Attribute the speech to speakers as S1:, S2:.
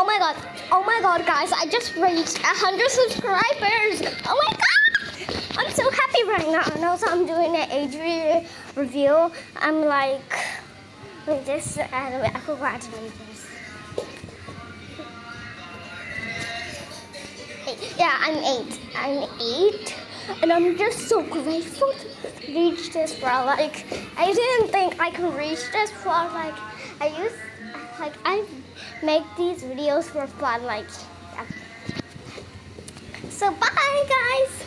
S1: Oh my god, guys, I just reached 100 subscribers. Oh my god, I'm so happy right now. And also I'm doing an age review. I'm like, with this, and I forgot to make this. Yeah, I'm eight, and I'm just so grateful to reach this far. Like, I didn't think I could reach this far. Like, I make these videos for fun. Like, yeah. So bye, guys.